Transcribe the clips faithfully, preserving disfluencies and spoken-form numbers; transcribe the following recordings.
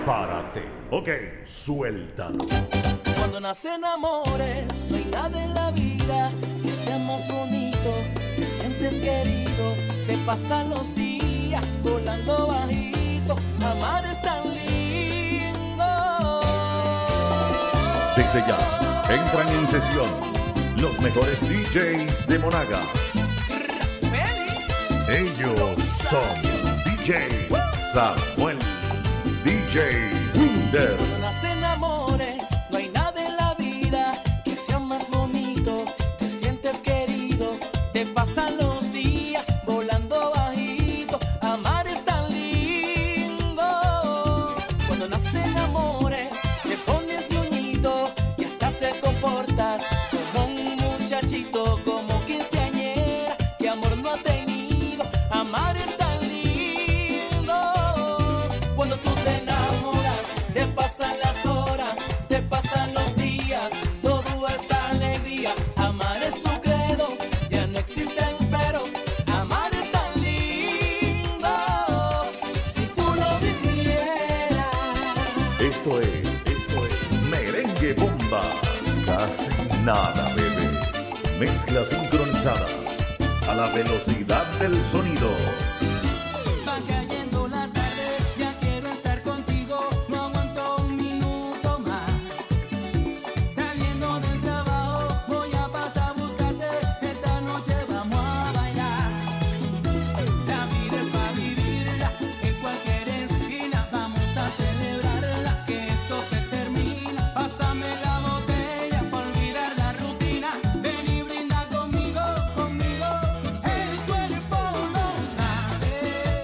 prepárate. Ok, suéltalo. Cuando nacen amores, no hay nada en la vida que sea más bonito. Te sientes querido, te pasan los días volando bajito. Amar es tan lindo. Desde ya, entran en sesión los mejores D Js de Monagas. Ellos son D J Samuel, D J Winder. Cuando nacen amores, no hay nada en la vida que sea más bonito. Te sientes querido, te pasan los días volando bajito. Amar es tan lindo. Cuando nacen amores, te pones ñoñito y hasta te comportas como un muchachito, como quinceañera que amor no ha tenido. Amar es tan lindo. Cuando tú te enamoras, te pasan las horas, te pasan los días, todo es alegría. Amar es tu credo, ya no existen pero. Amar es tan lindo, si tú lo vivieras. Esto es, esto es Merengue Bomba. Casi nada, bebé. Mezclas sincronizadas a la velocidad del sonido. Va cayendo la tarde, ya quiero estar contigo, no aguanto un minuto más. Saliendo del trabajo, voy a pasar a buscarte, esta noche vamos a bailar. La vida es para vivirla, en cualquier esquina, vamos a celebrarla, que esto se termina. Pásame la botella, para olvidar la rutina, ven y brinda conmigo, conmigo. El cuerpo lo sabe,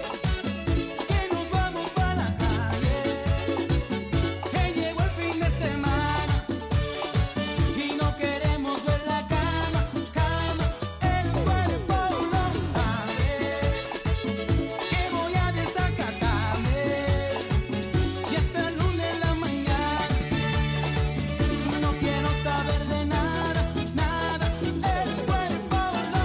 que nos vamos para la calle, que llegó el fin de semana y no queremos ver la cama, cama. El cuerpo lo sabe, que voy a desacatarme y hasta el lunes en la mañana no quiero saber de nada, nada. El cuerpo lo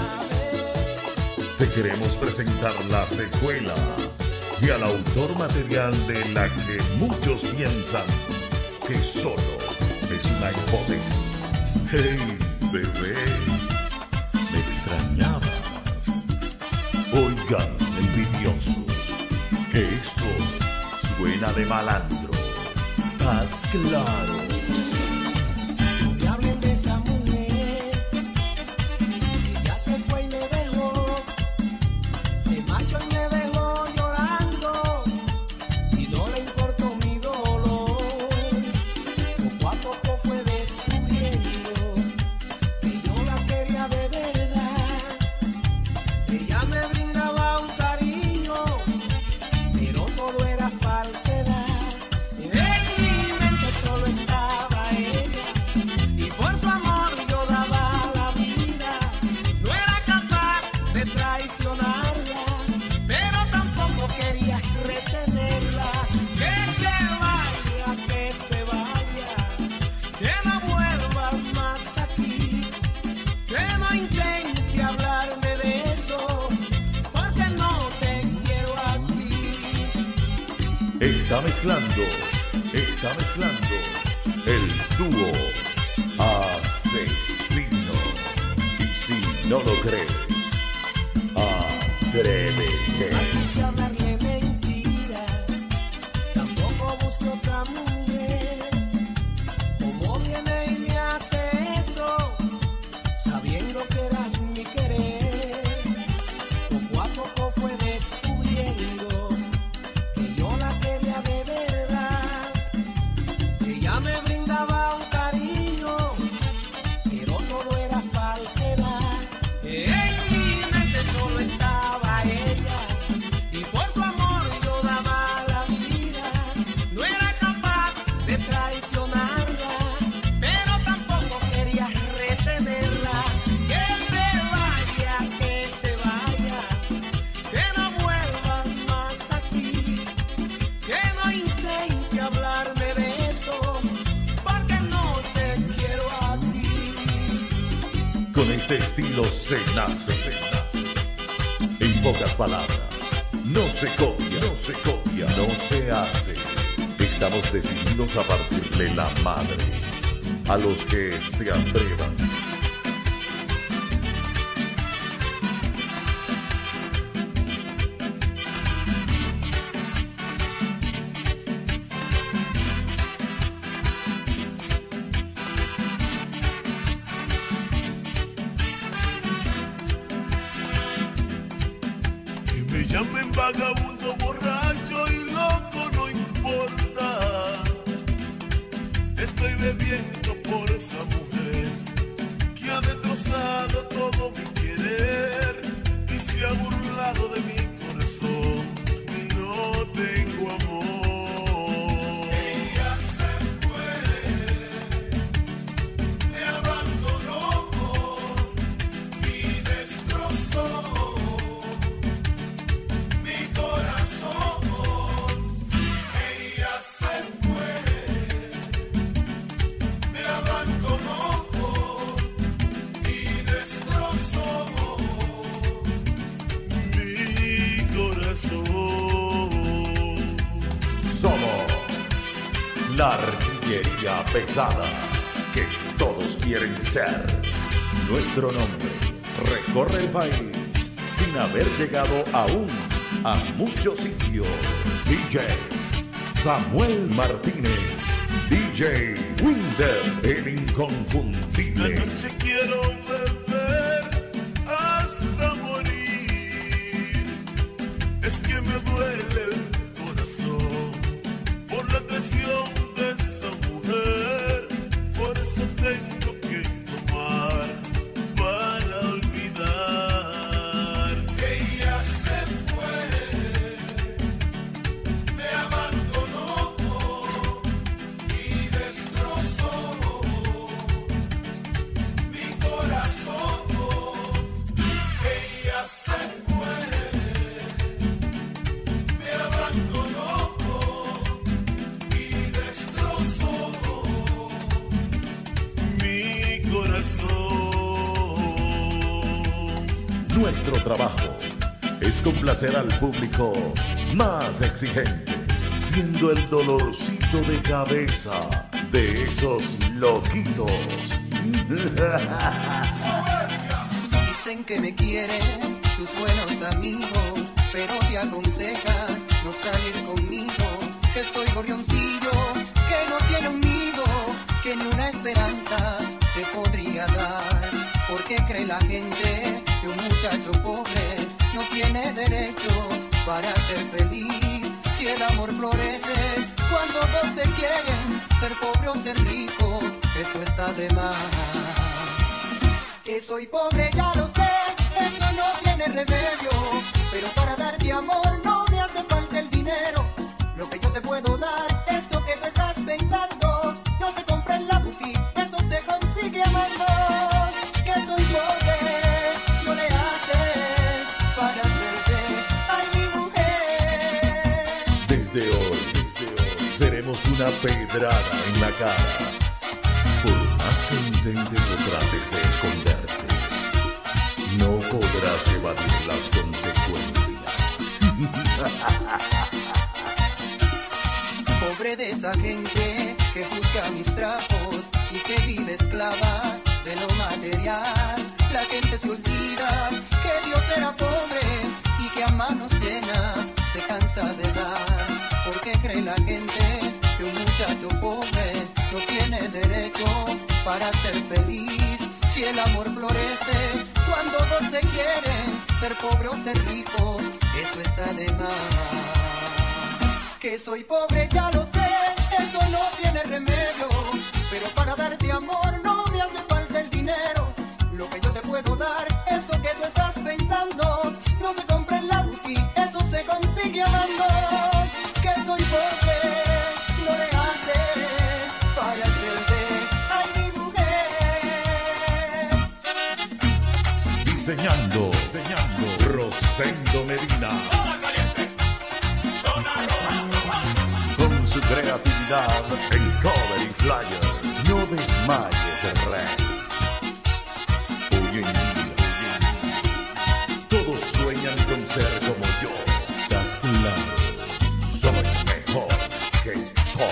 sabe. Te queremos presentar la secuela y al autor material de la que muchos piensan que solo es una hipótesis. Hey, bebé, me extrañabas. Oigan, envidiosos, que esto suena de malandro. ¿Estás claro? Me hablen de esa mujer que ya se fue y me dejó, se marchó y me dejó llorando y no le importó mi dolor. Poco a poco fue descubriendo que yo la quería de verdad. Ella me brindaba un cariño, pero todo era falsedad. En mi mente solo estaba ella y por su amor yo daba la vida. No era capaz de traicionarla, pero tampoco quería retenerla. Que se vaya, que se vaya, que no vuelva más aquí, que no intente hablarme de eso, porque no te quiero aquí. Está mezclando, está mezclando el dúo asesino. Y si no lo crees, atrévete. No quise hablarle mentira, tampoco busque otra mujer. Como viene y me hace eso, sabiendo que eras mi querer. Poco a poco fue descubriendo que yo la quería de verdad. Ella me brindaba un cariño, pero todo era falsedad. En mi mente solo estaba ella y por su amor yo daba la vida. No era capaz de traicionarla, pero tampoco quería retenerla. Que se vaya, que se vaya, que no vuelva más aquí, que no intente hablarme de eso, porque no te quiero aquí. Con este estilo se nace. En pocas palabras, no se copia, no se copia, no se hace. Estamos decididos a partirle la madre a los que se atrevan. Me llamen vagabundo, borracho y loco, no importa. Estoy bebiendo por esa mujer que ha destrozado todo mi querer y se ha burlado de mi corazón. No tengo amor. Ella se fue, me abandonó y destrozó. Somos la artillería pesada que todos quieren ser. Nuestro nombre recorre el país sin haber llegado aún a muchos sitios. D J Samuel Martínez, D J Winder, el inconfundible. Esta noche quiero beber hasta morir. Es que me duele el corazón por la traición de esa mujer. Por eso tengo que tomar para olvidar. Ella se fue, me abandonó y destrozó mi corazón. Ella se fue, me abandonó y destrozó mi corazón. Nuestro trabajo es complacer al público más exigente, siendo el dolorcito de cabeza de esos loquitos. Dicen que me quieren tus buenos amigos, pero te aconsejan no salir conmigo, que soy gorrioncillo, que no tiene un nido, que ni una esperanza te podría dar. Porque cree la gente que un muchacho pobre no tiene derecho para ser feliz. Si el amor florece cuando dos se quieren, ser pobre o ser rico, eso está de más. Que soy pobre ya lo sé, eso no tiene remedio, pero para darte amor no me hace falta el dinero. Lo que yo te puedo dar es lo que tú estás pensando, no se compra en la boutique, eso se consigue amando. Que soy pobre, no le hace para hacerte a mi mujer. Desde hoy, desde hoy, seremos una pedrada en la cara. Por más que intentes o trates de esconderte, no podrás evadir las consecuencias. Pobre de esa gente que busca mis trapos y que vive esclava de lo material. La gente se olvida que Dios era pobre y que a manos llenas se cansa de dar. Porque cree la gente que un muchacho pobre no tiene derecho para ser feliz. Si el amor florece cuando dos se quieren, ser pobre o ser rico, eso está de más. Que soy pobre ya lo sé, eso no tiene remedio, pero para darte amor no me hace falta el dinero. Lo que yo te puedo dar, eso que tú estás pensando, no se compra en la boutique, eso se consigue amando. Que soy pobre, no le hace para hacerte a mi mujer. Diseñando, diseñando, Rosendo Medina. Con su creatividad en cover y flyer, no desmayes el rey. Hoy en día, todos sueñan con ser como yo. Das claro, soy mejor que todos.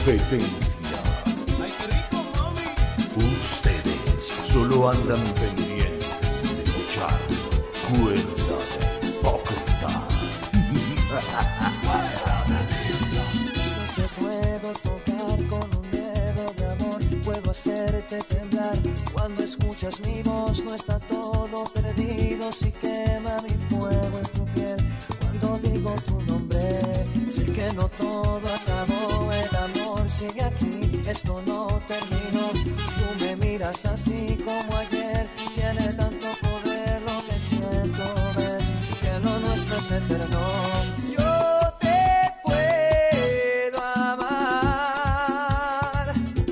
competencia. Ay, qué rico, mami. Ustedes solo andan pendientes de luchar. Cuerda de hipócrita. No te puedo tocar con un dedo de amor, puedo hacerte temblar. Cuando escuchas mi voz no está todo perdido, si quema mi fuego en tu piel. Cuando digo tu nombre, sé que no todo acabó, el amor sigue aquí, esto no terminó. Tú me miras así como ayer, tiene tanto poder lo que siento, ves que lo nuestro es eterno. Yo te puedo amar,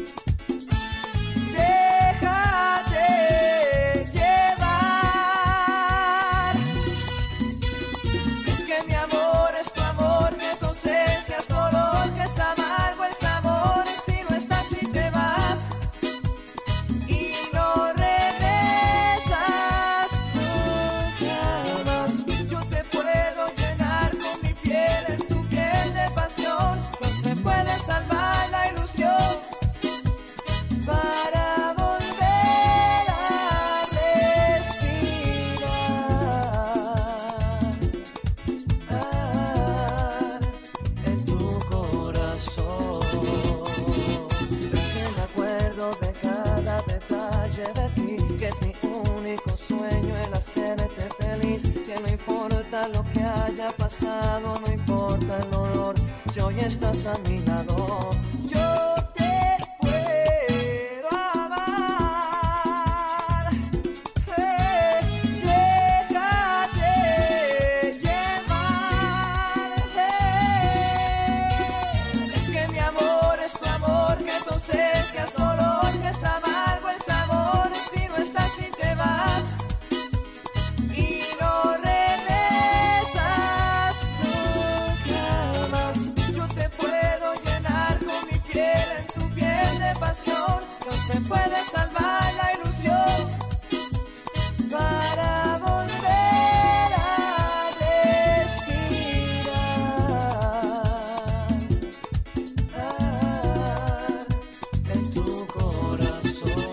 déjate llevar. Es que mi amor es tu amor, que tu ausencia es dolor, que es amargo el sabor si no estás y te vas y no regresas nunca más. Yo te puedo llenar con mi piel en tu piel de pasión, no se puede salvar la ilusión para volver a respirar en tu corazón. Es que me acuerdo de cada detalle de ti, que es mi único sueño el hacerte feliz. Que no importa lo que haya pasado, no importa el dolor, si hoy estás a mi lado. Yo te puedo amar, eh, déjate llevar, eh. Es que mi amor es tu amor, que tu ausencia es dolor, que es amargo el sabor si no estás y te vas y no regresas nunca más. Yo te puedo llenar con mi piel en tu piel de pasión, no se puede salvar la ilusión para volver a respirar en tu corazón.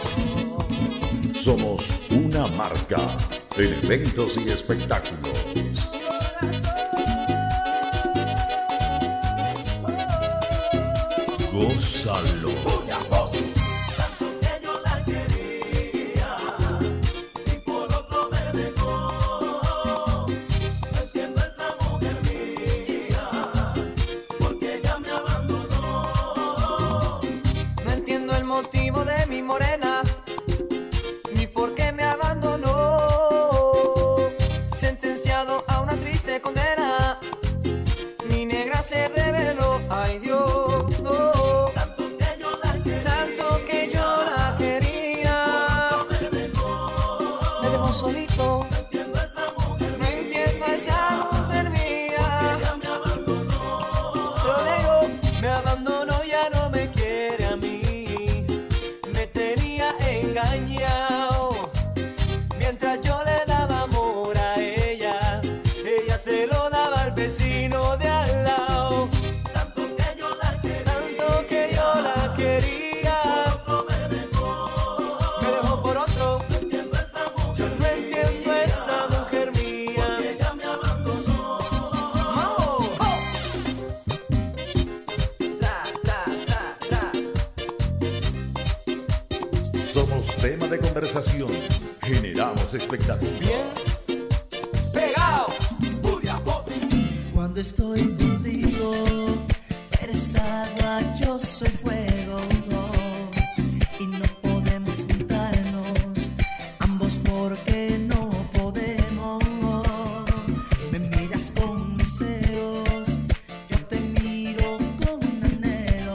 Somos una marca en eventos y espectáculos. Gózalo. Que yo la quería y por otro me dejó. No entiendo esta mujer mía, porque ella me abandonó. No entiendo el motivo de mi morena, ni por qué me abandonó. Sentenciado a una triste condena, mi negra se reveló. Ay Dios, no. Tanto que yo la quería, Tanto que yo la quería, me dejó. me dejó solito. No entiendo esta mujer No entiendo esa mujer mía. ella me abandonó. Yo le digo, me abandonó, ya no me quiere a mí. Me tenía engañado. Mientras yo le daba amor a ella, ella se lo daba al vecino de al lado. Tanto que yo la quería, Tanto que yo la quería, otro me dejó. me dejó por otro. No entiendo esta mujer, Yo no entiendo esa mujer mía. ella me abandonó. ¡Mambo! ¡Oh! Tra, tra, tra, tra. Somos tema de conversación. Generamos expectativa. Bien pegado. Cuando estoy contigo, eres agua, yo soy fuego, y no podemos juntarnos, ambos porque no podemos. Me miras con deseos, yo te miro con anhelo.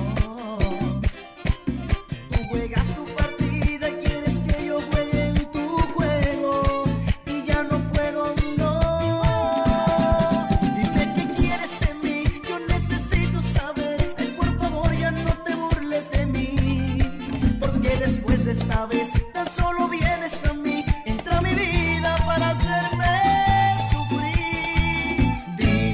Tú juegas tu partida y quieres que yo juegue en tu juego, y ya no puedo, no. Dime qué quieres de mí, yo necesito saber. Ay, por favor, ya no te burles de mí, porque después de esta vez tan solo vienes a mí. Entra a mi vida para hacerme sufrir. Dime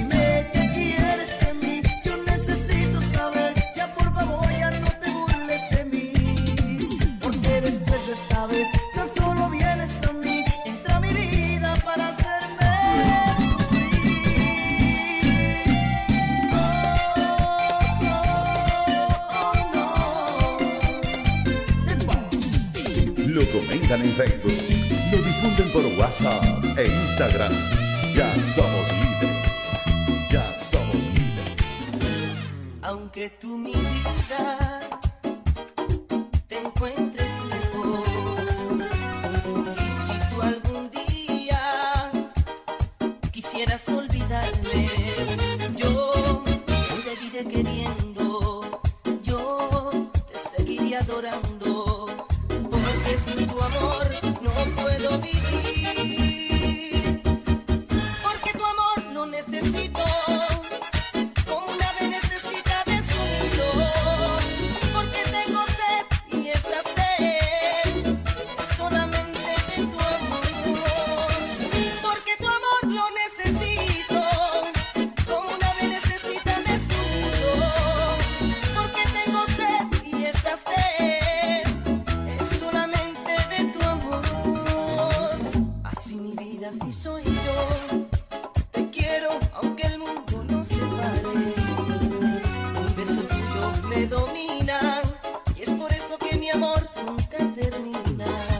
en Facebook, lo difunden por WhatsApp e Instagram. Ya somos líderes, ya somos líderes. Aunque tú, mi vida, te encuentres lejos, y si tú algún día quisieras olvidarme, yo te seguiré queriendo, yo te seguiré adorando, porque sin tu amor no puedo vivir, porque tu amor lo necesito. Como un ave necesita de su nido, porque tengo sed y esa sed es solamente de tu amor, porque tu amor lo necesito, como un ave necesita de su nido, porque tengo sed y esa sed es solamente de tu amor. Así mi vida, así soy yo, te quiero aunque el mundo no se pare. Un beso tuyo me domina y es por eso que mi amor nunca termina.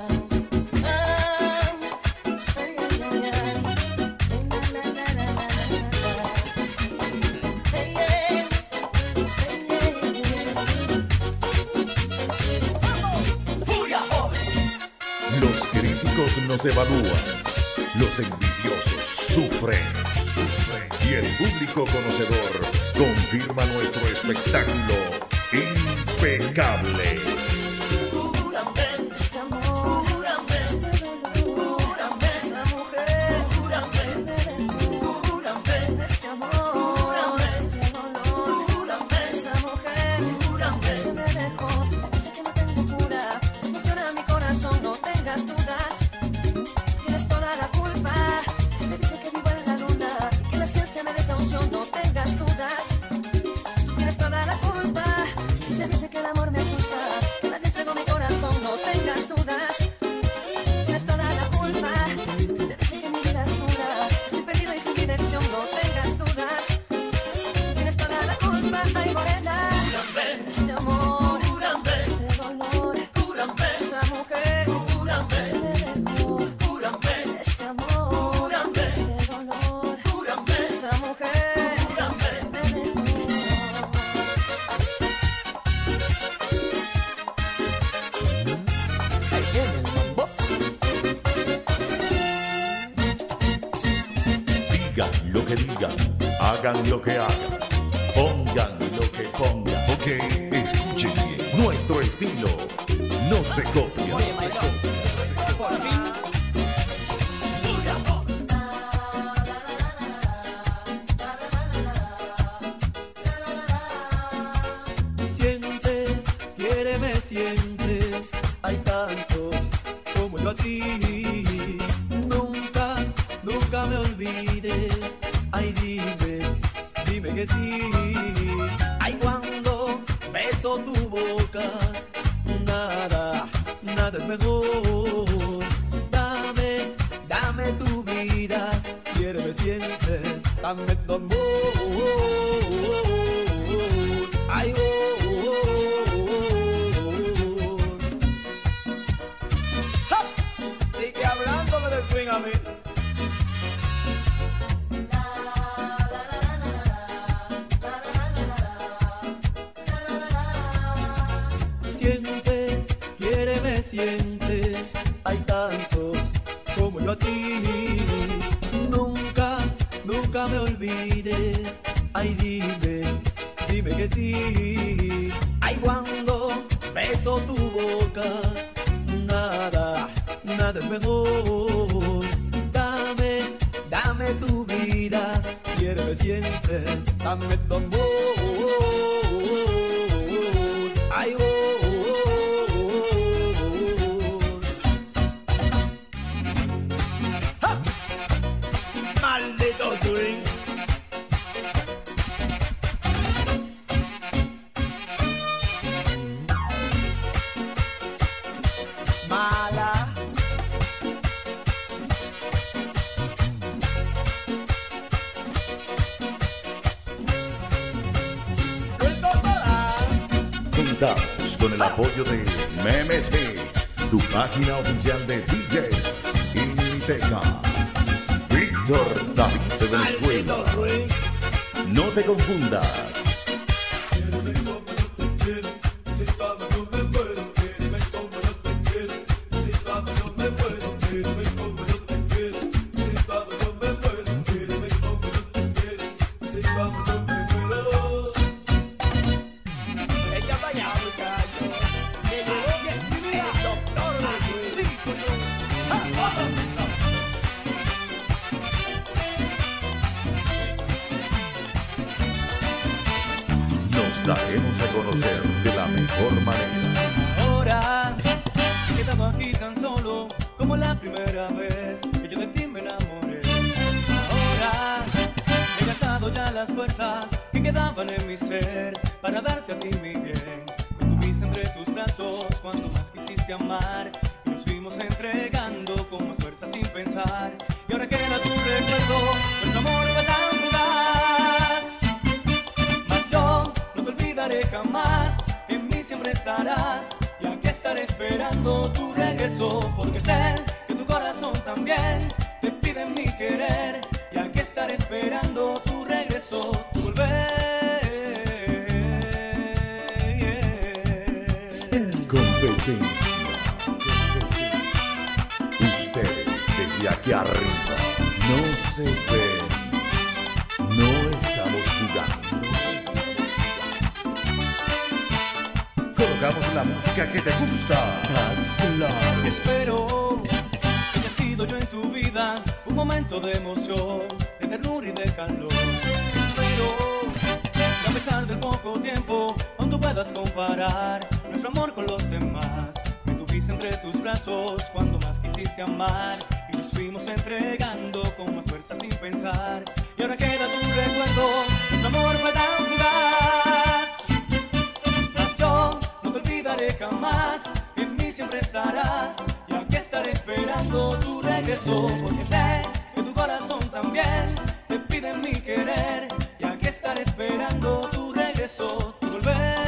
Ah, ay, ay, ay, ay. La, la, la, la, la, la. Hey, hey, hey, hey, hey. Furia joven. Los críticos nos evalúan, los envidiosos sufren, sufren. Y el público conocedor confirma nuestro espectáculo impecable. Júrame, Este amor, júrame, este dolor, júrame, esa mujer júrame, me dejó. júrame, Este amor, este dolor, júrame, esa mujer júrame. que me dejó. Si te dice que no tengo cura, no funciona mi corazón, no tengas dudas. Tienes toda la culpa. Si te dice que vivo en la luna, que la ciencia me desahució, no tengas dudas. Tú tienes toda la culpa. Si te dice que el amor me asusta, que nadie entregó mi corazón, no tengas dudas. Tienes toda la culpa. Si te dice que mi vida es dura, estoy perdido y sin dirección, no tengas dudas. Tienes toda la culpa, ay morena. Júrame, Este amor, júrame, este dolor, júrame, esa mujer júrame, que me dejó. júrame, Este amor, este dolor, júrame, esa mujer júrame. me dejó. Ahí viene el mambo. Digan lo que digan, hagan lo que hagan, pongan lo que pongan. Ok, escuchen bien, nuestro estilo no se copia. Oye, no se Mayrón, copia. por fin. Siente, quiéreme siempre, hay tanto como yo a ti. Nunca, nunca me olvides, ay dime, dime que sí. Ay cuando beso tu boca, nada, nada es mejor. Dame, dame tu vida, quiéreme siempre, dame tu amor. Ay, oh, oh, oh, oh. ¡Ja! Y que hablándome de swing a mí. Siente, quiéreme siempre, hay tanto como yo a ti. Nunca, nunca me olvides, ay dime, dime que sí. Ay cuando beso tu boca, nada, nada es mejor. Dame, dame tu vida, quiéreme siempre, dame tu amor. Ay, oh, oh, oh, oh. ¡Ja! Maldito swing. Mala. Contamos con el apoyo de Memes Mix, tu página oficial de D Js y Miniteca. Víctor David de Venezuela. No te confundas. Daremos a conocer de la mejor manera. Ahora he quedado aquí tan solo como la primera vez que yo de ti me enamoré. Ahora he gastado ya las fuerzas que quedaban en mi ser para darte a ti mi bien. Me tuviste entre tus brazos cuando más quisiste amar y nos fuimos entregando con más fuerza sin pensar. Y ahora queda tu recuerdo, nuestro amor fue tan fugaz. Mas yo no te olvidaré jamás, en mí siempre estarás. Y aquí estaré esperando tu regreso, porque sé que tu corazón también te pide mi querer. Y aquí estaré esperando tu regreso, tu volver. Competencia. Ustedes desde aquí arriba no se ven. No estamos jugando. Colocamos la música que te gusta. Haz claro. Espero que haya sido yo en tu vida un momento de emoción, de ternura y de calor. Espero que a pesar del poco tiempo aún tú puedas comparar nuestro amor con los demás. Me tuviste entre tus brazos cuando más quisiste amar y nos fuimos entregando con más fuerza sin pensar. Y ahora queda tu recuerdo, nuestro amor fue tan fugaz. Mas yo no te olvidaré jamás, en mí siempre estarás. Y aquí estaré esperando tu regreso, porque sé que tu corazón también te pide mi querer. Y aquí estaré esperando tu regreso, tu volver.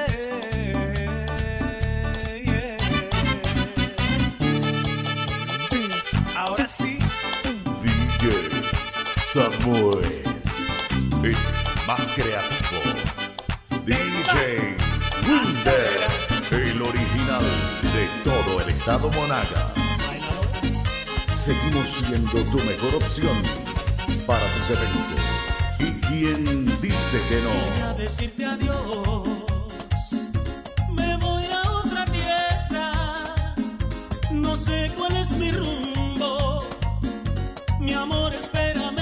Ahora sí, D J Samuel, el más creativo. D J Winder, el original de todo el estado Monagas. Seguimos siendo tu mejor opción para tus eventos. ¿Y quién dice que voy a no? decirte adiós. Me voy a otra tierra, no sé cuál es mi rumbo. Mi amor, espérame,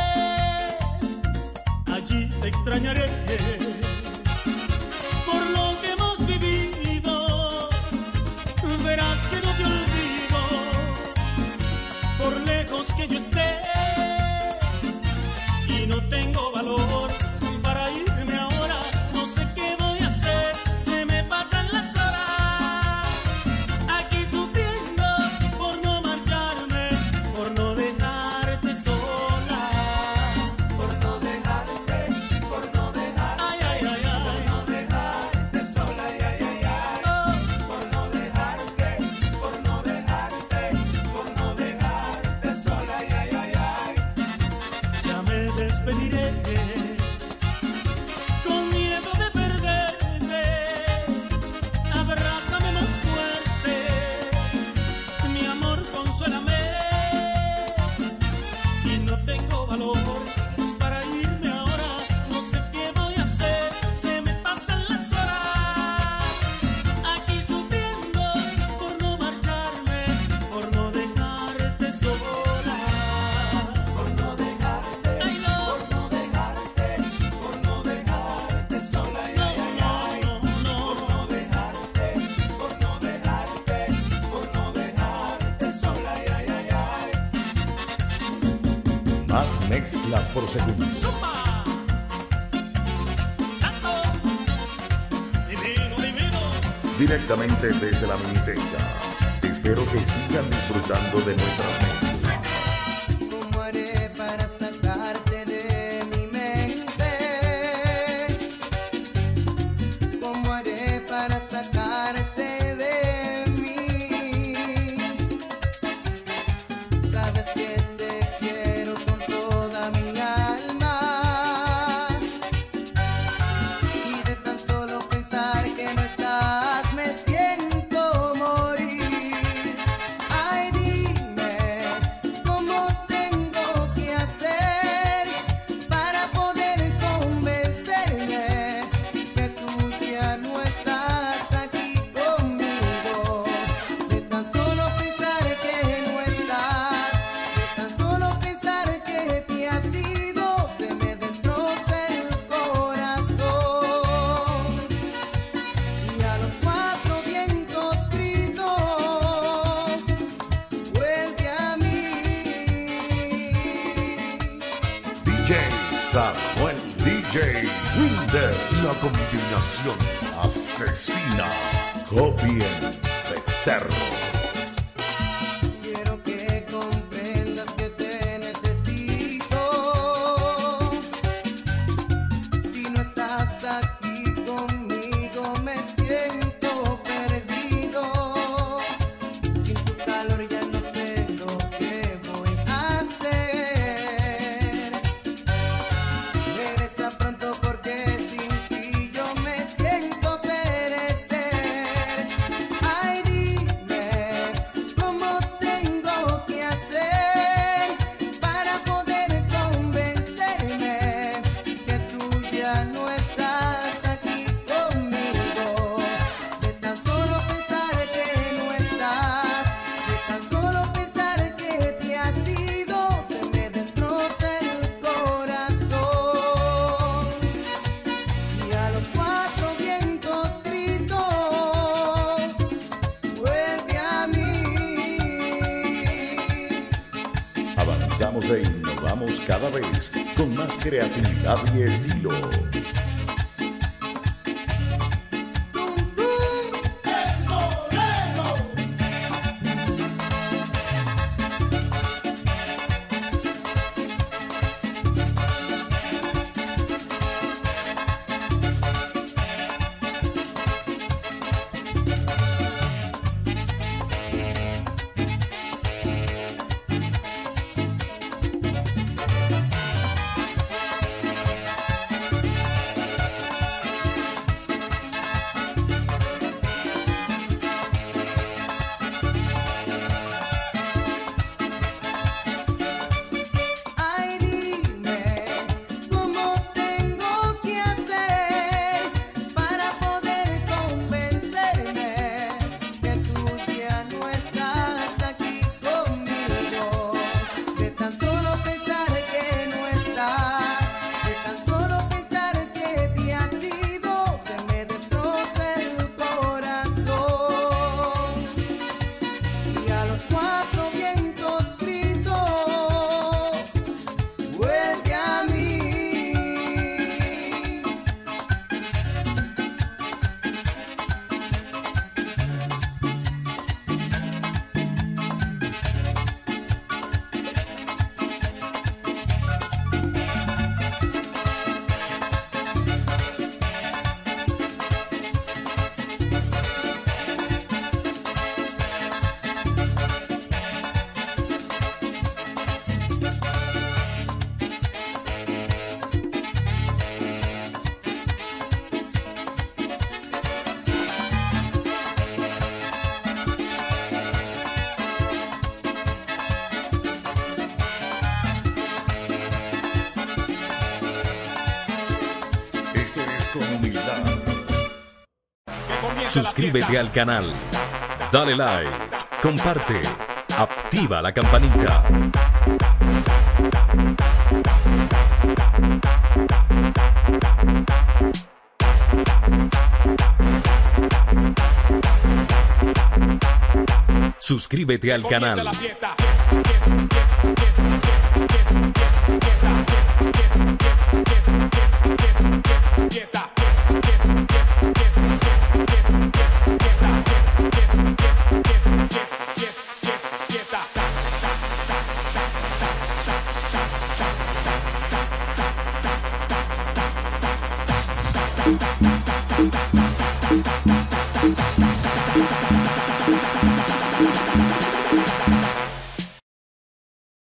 allí te extrañaré. Por lo que hemos vivido, verás que no te olvido. Por lejos que yo esté, y no tengo valor para irme ahora. No sé qué voy a hacer, se me pasan las horas aquí sufriendo por no marcharme, por no dejarte sola, por no dejarte, por no dejarte, ay, ay, ay, ay, por no dejarte sola, ay, ay, ay, ay, oh, por no dejarte, por no dejarte, por no dejarte sola, ay, ay, ay, ay. Ya me despediré con miedo de perderte. Abrázame más fuerte, mi amor, consuélame. Y no tengo valor para irme ahora. No sé qué voy a hacer, se me pasan las horas aquí sufriendo por no marcharme, por no dejarte sola, por no dejarte, ay, no, por no dejarte, por no dejarte sola, ay, ay, ay, ay, no, no, por no dejarte, por no dejarte, por no dejarte sola, ay, ay, ay, ay. Más mezclas por segundo. ¡Zumba! ¡Santo! ¡Divino, divino! Directamente desde la Miniteca. Espero que sigan disfrutando de nuestras mezclas. ¿Cómo haré para sacarte de mi mente? ¿Cómo haré para sacarte de mi Samuel D J Winder, la combinación asesina, Copien Becerro. Quiero que comprendas que te necesito. Si no estás aquí conmigo me siento perdido. Sin tu calor ya no sé lo que voy a hacer. Regresa pronto porque sin ti yo me siento perecer. Ay, dime cómo tengo que hacer para poder convencerme que tú ya no estás aquí conmigo. De tan solo pensar que no estás, de tan solo pensar que te has ido, se me destroza el corazón. Y a los cuatro vientos grito, vuelve a mí. Avanzamos e innovamos cada vez con más creatividad y estilo. Tum, tum. Ay, dime cómo tengo que hacer para poder convencerme que tú ya no estás aquí conmigo. De tan solo pensar que no estás, de tan solo pensar que te has ido, se me destroza el corazón. Y a los cuatro vientos grito, vuelve a mí. Esto es con humildad. Suscríbete al canal, dale like, comparte, activa la campanita. Suscríbete al canal. Fiesta.